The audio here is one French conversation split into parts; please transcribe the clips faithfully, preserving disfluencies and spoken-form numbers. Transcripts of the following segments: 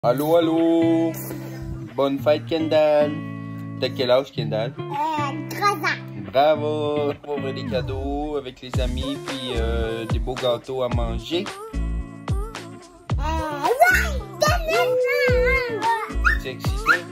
Allô, allô! Bonne fête, Kendall! T'as quel âge, Kendall? Euh, trois ans. Bravo! Pour ouvrir des cadeaux avec les amis, puis euh, des beaux gâteaux à manger. Euh, ouais! Tu es excité?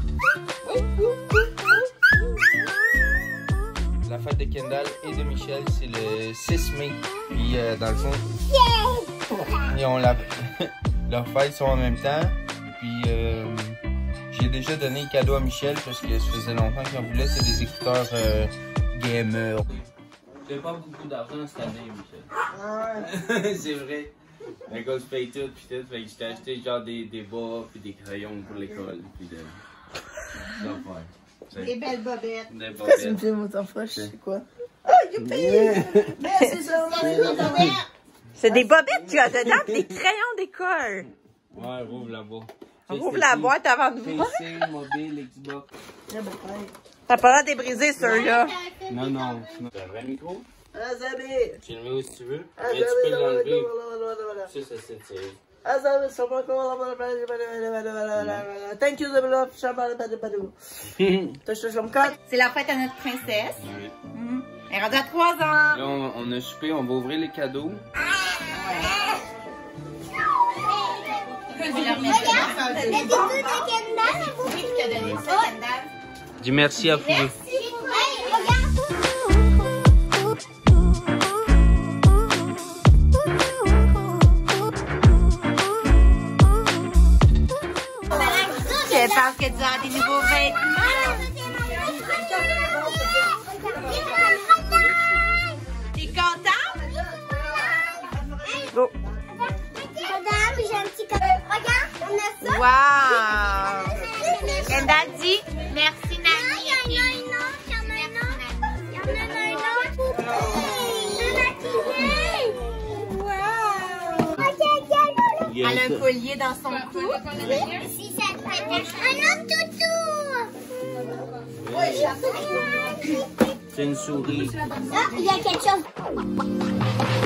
La fête de Kendall et de Michel, c'est le six mai. Puis, euh, dans le fond, ils ont la... leurs fêtes sont en même temps. Puis, euh, j'ai déjà donné le cadeau à Michel parce que ça faisait longtemps qu'il en voulait. C'est des écouteurs euh, gamer. Tu n'as pas beaucoup d'argent cette année, Michel. Ouais. C'est vrai. Un gars, je paye tout, puis tout. Fait que je t'ai acheté genre des, des bas, puis des crayons pour l'école. Puis de... Des belles bobettes. Des Pourquoi tu me bobettes. filmes autant fois? Je sais quoi. Oh, youpi! C'est ça, C'est des bobettes qu'il y a dedans, pis des crayons d'école. Ouais, rouvre la boîte. On ouvre la boîte avant de voir. P C, mobile, Xbox. T'as pas l'air débriser ceux-là. Non, non. T'as un vrai micro? Azami! Tu le mets où si tu veux. Mais Azami! tu peux l'enlever. Voilà. Ça, ça, c'est tiré. Azami, c'est pas quoi. Thank you, Zabela. Shabbat, badou. T'as acheté comme quatre? C'est la fête à notre princesse. Oui. Mmh. Elle est rendue à trois ans. Là, on, on a soupé, on va ouvrir les cadeaux. Regarde, le bisou de Kendall. Oui, tu t'as donné ça, Kendall. Dis merci à Foubé. Hey, regarde. Je pense que tu as des nouveaux vêtements. T'es content? Go. Regarde, j'ai un petit cadeau. Regarde, on a ça. Wow! Kendall dit merci, Il y en Nani. a un autre, il y en a un autre. Il y en a un autre. Un maquillage. Wow! Regarde, Elle a un collier dans son cou. si ça te fait un autre toutou. C'est une souris. Ah, il y a quelque chose.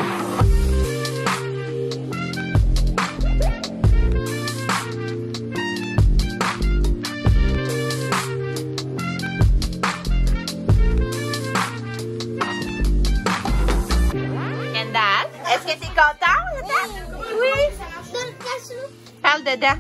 Kendall, est-ce que t'es content, dedans? Oui. Donne ta sou. Parle dedans.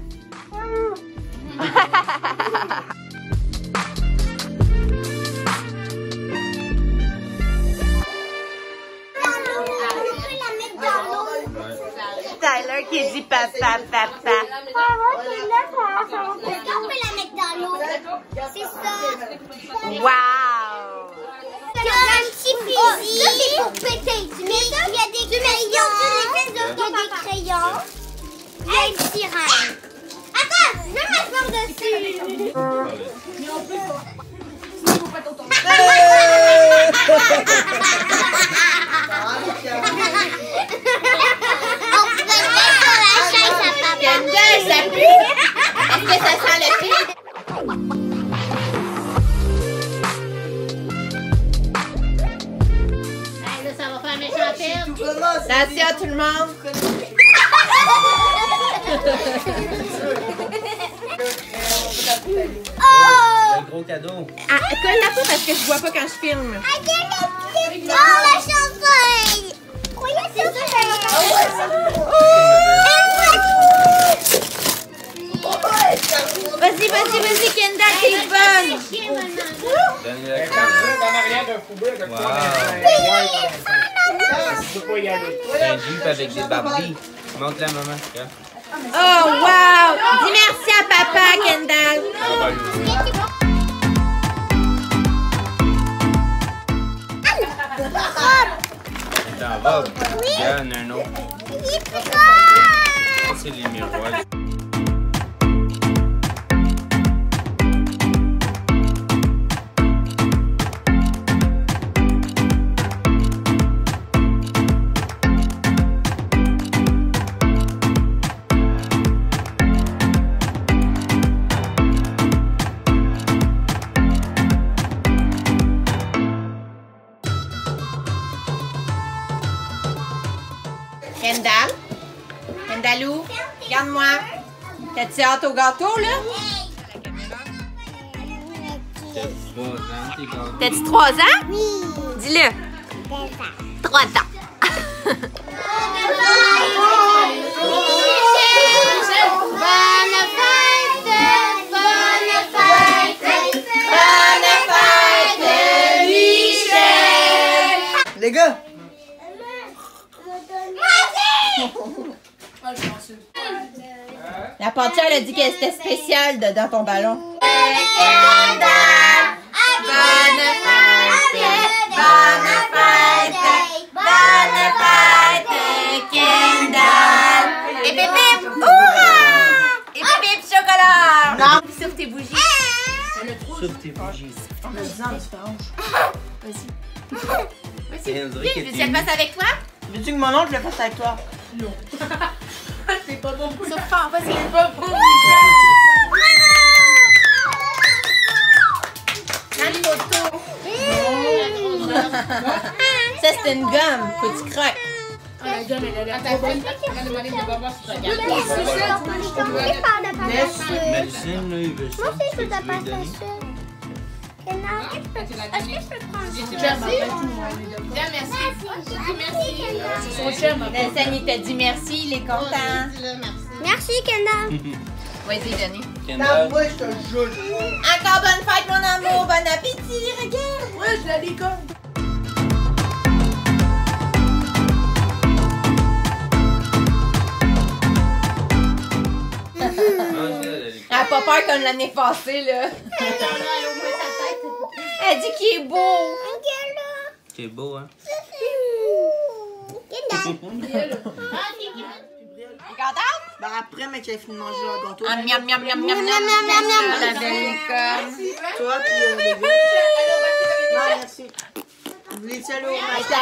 Tyler qui dit papa, papa. Est-ce qu'on peut la mettre dans l'eau? C'est ça. Wow! Il y a un petit fusil. Ça, c'est pour péter. Tu mets ça? Il y a des crayons. Il y a des crayons. Il y a une sirène. Attends, je vais m'asseoir dessus. On peut mettre sur la chaise à papa. Kendall, ça pue? Est-ce que ça sent le pied? Là, ça va faire un méchant film. Attention tout le monde. Oh! Un gros cadeau. Ah, colle-la pas parce que je vois pas quand je filme. Oh, la champagne! Croyez c'est ça, Vas-y, vas-y, vas-y, Kendall, t'es bonne. Donne-le la cadeau. Wow. C'est un Jeep avec des Barbies. Montre-la, maman. Regarde. Oh, wow. Dis merci à papa, Kendall. C'est en robe. Regarde, il y en a un autre. Il est plus grand! C'est les miroirs. Kendall. Kendallou, regarde-moi. T'as-tu hâte au gâteau, là? T'as-tu trois ans? Oui. Dis-le. Trois ans. Bonne fête, bonne fête, bonne fête, Michel. Les gars! La pantière, elle a dit qu'elle était spéciale de, dans ton ballon. Bonne fête, bonne fête, bonne fête, Kendall. Et bip bip! Ouah! Et bip bip chocolat! Non! Sur tes bougies. Sur tes bougies. Vas-y. C'est Vas-y. Veux-tu que je le fasse avec toi? Veux-tu que mon oncle le fasse avec toi? C'est pas bon pour ça. Fort, vas-y. C'est pas bon. Une photo. Ça, c'est une gomme. Faut que tu croques. La gomme, elle a l'air trop bonne. Médecine, là, il veut ça. Moi aussi, je peux pas passer ça. Est-ce que je peux prendre ça? Merci. Merci, C'est son chum. Nelson, il t'a dit merci, il est content. Merci, Kendall. Vas-y, Johnny. Kendall. Ouais, je te jure. Encore bonne fête, mon amour. Bon appétit, regarde. Ouais, je la déconne. Elle a pas peur comme l'année passée, là. Elle dit qu'il est beau. C'est beau, hein? Kendall. T'es contente? Ben après, mais j'ai fini de manger le gâteau. Ah, miam, miam, miam, miam, miam. Miam, miam, miam, miam. La belle licorne. Toi, puis euh, les gars. Non, merci. Vous voulez ça, là, au matin?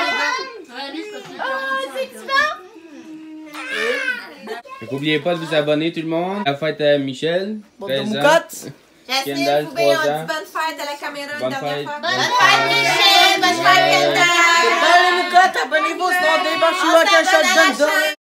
N'oubliez pas de vous abonner, tout le monde. La fête à Michel. Bon, de treize ans. moucotte. Jasmine, Kendall, Poubelle, on trois dit ans. bonne fête à la caméra une Bonne dernière fête. fois. Bonne Bonne fête, Michel. Bonne fête, Kendall. Bon, les moucottes, abonnez-vous, sinon on débarque chez On moi avec un s'abonne à shotgun la dedans. chaîne.